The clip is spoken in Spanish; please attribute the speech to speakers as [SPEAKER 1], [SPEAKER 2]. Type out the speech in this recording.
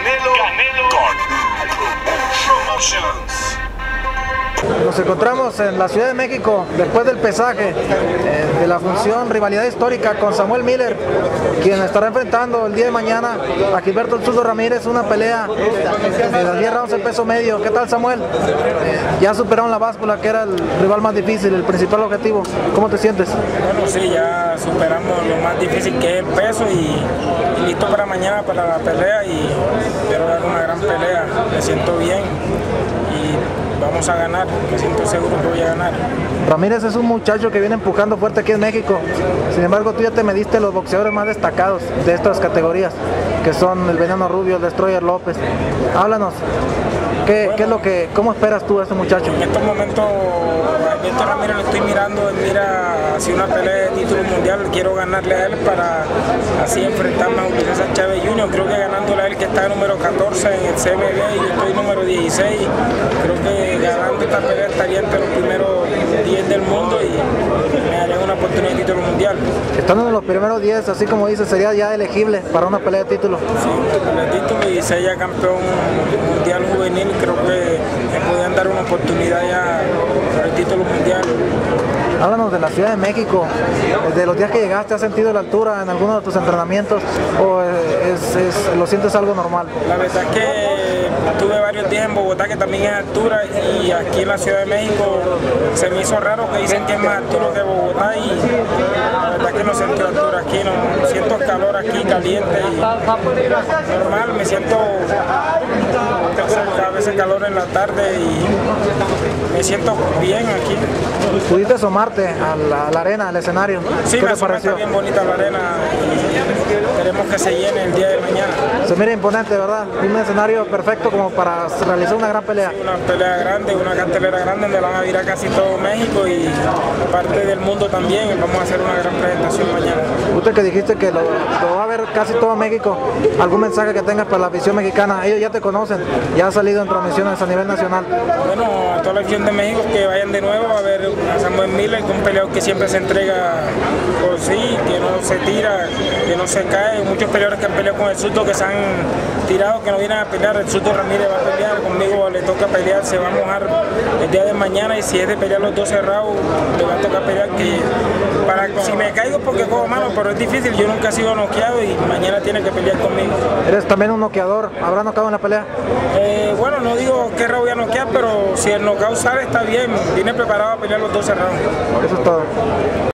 [SPEAKER 1] Canelo Promotions.
[SPEAKER 2] Nos encontramos en la Ciudad de México después del pesaje de la función rivalidad histórica con Samuel Miller, quien estará enfrentando el día de mañana a Gilberto El Zurdo Ramírez, una pelea de las 10 rounds en peso medio. ¿Qué tal, Samuel? Ya superaron la báscula, que era el rival más difícil, el principal objetivo. ¿Cómo te sientes?
[SPEAKER 3] Bueno, sí, ya superamos lo más difícil que es el peso y listo para mañana para la pelea, y espero dar una gran pelea. Me siento bien y vamos a ganar, me siento seguro que voy a ganar.
[SPEAKER 2] Ramírez es un muchacho que viene empujando fuerte aquí en México. Sin embargo, tú ya te mediste los boxeadores más destacados de estas categorías, que son el Veneno Rubio, el Destroyer López. Háblanos, ¿cómo esperas tú a este muchacho?
[SPEAKER 3] En estos momentos, a Gilberto Ramírez lo estoy mirando, él mira hacia una pelea de título mundial. Quiero ganarle a él para así enfrentarme a Julio César Chávez Jr. Creo que ganándole a él, que está número 14 en el CMB y yo estoy número 16, creo que ganando esta pelea estaría entre los primeros 10 del mundo y me daría una oportunidad de título mundial.
[SPEAKER 2] Estando en los primeros 10, así como dices, sería ya elegible para una pelea de título.
[SPEAKER 3] Sí, pelea de título, y ser ya campeón mundial juvenil, creo que me podían dar una oportunidad ya por el título mundial.
[SPEAKER 2] Háblanos de la Ciudad de México, de los días que llegaste. ¿Has sentido la altura en alguno de tus entrenamientos o lo sientes algo normal?
[SPEAKER 3] La verdad es que tuve varios días en Bogotá que también es altura, y aquí en la Ciudad de México se me hizo raro que dicen que es más altura que Bogotá, y la verdad es que no siento altura aquí, no siento calor aquí, caliente y normal, me siento a veces calor en la tarde y me siento bien aquí.
[SPEAKER 2] ¿Pudiste asomarte a la arena, al escenario?
[SPEAKER 3] Sí,
[SPEAKER 2] ¿Qué
[SPEAKER 3] me
[SPEAKER 2] te pareció?
[SPEAKER 3] Está bien bonita la arena y queremos que se llene el día de mañana.
[SPEAKER 2] Se mira imponente, ¿verdad? Un escenario perfecto como para realizar una gran pelea.
[SPEAKER 3] Una pelea grande, una cartelera grande donde van a ir a casi todo México y parte del mundo también. Vamos a hacer una gran presentación mañana.
[SPEAKER 2] Usted que dijiste que lo va a ver casi todo México, ¿algún mensaje que tengas para la afición mexicana? Ellos ya te conocen, ya has salido en transmisiones a nivel nacional.
[SPEAKER 3] Bueno, a toda la afición de México que vayan de nuevo a ver a Samuel Miller, un peleador que siempre se entrega por sí, que no se tira, que no se cae. Muchos peleadores que han peleado con El Zurdo que se han tirado, que no vienen a pelear. El Zurdo Ramírez va a pelear, conmigo le toca pelear, se va a mojar el día de mañana, y si es de pelear los 12 rounds, le va a tocar pelear, que si me caigo porque cojo mano, pero es difícil, yo nunca he sido noqueado y mañana tiene que pelear conmigo.
[SPEAKER 2] Eres también un noqueador, ¿habrá noqueado en la pelea?
[SPEAKER 3] Bueno, no digo qué round voy a noquear, pero si el knockout sale está bien, vine preparado a pelear los 12 rounds.
[SPEAKER 2] Eso es todo.